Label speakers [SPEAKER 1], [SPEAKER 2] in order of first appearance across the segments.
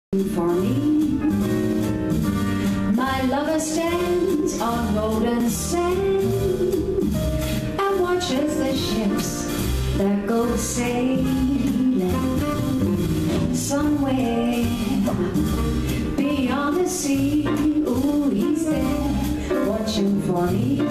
[SPEAKER 1] For me, my lover stands on golden sand and watches the ships that go sailing somewhere beyond the sea. Ooh, he's there watching for me.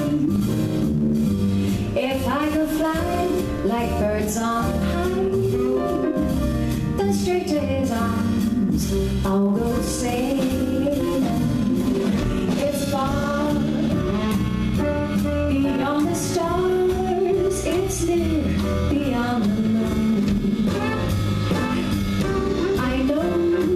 [SPEAKER 1] If I could fly like birds on high, then straight to his arms I'll go sailing. It's far beyond the stars, it's near beyond the moon. I know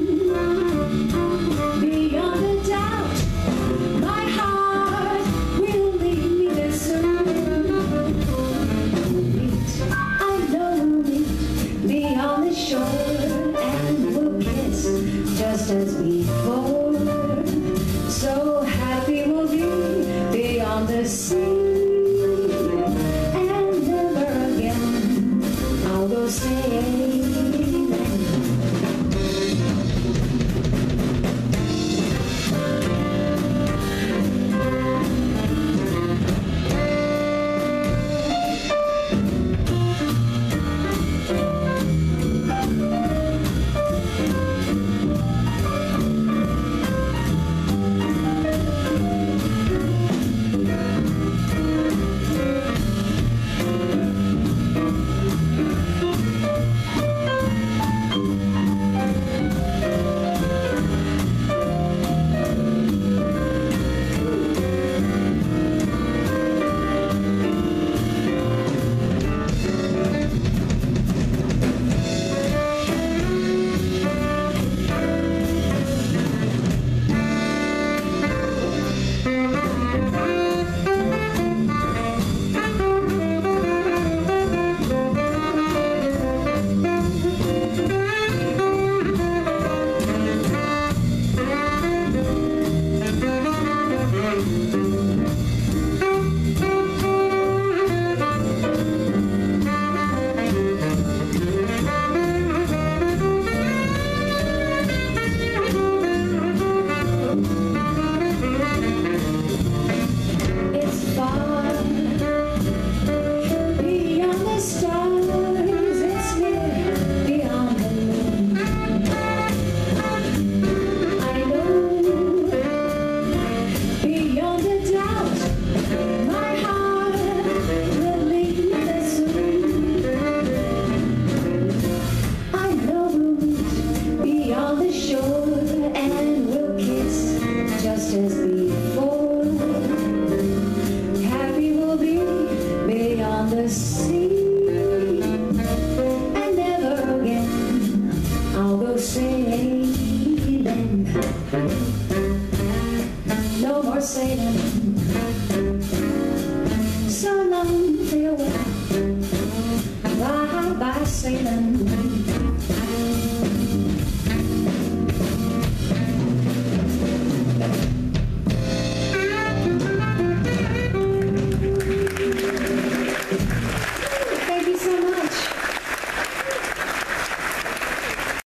[SPEAKER 1] beyond a doubt my heart will lead me there soon. We'll meet, I know we'll meet beyond the shore, and we'll kiss just as before. So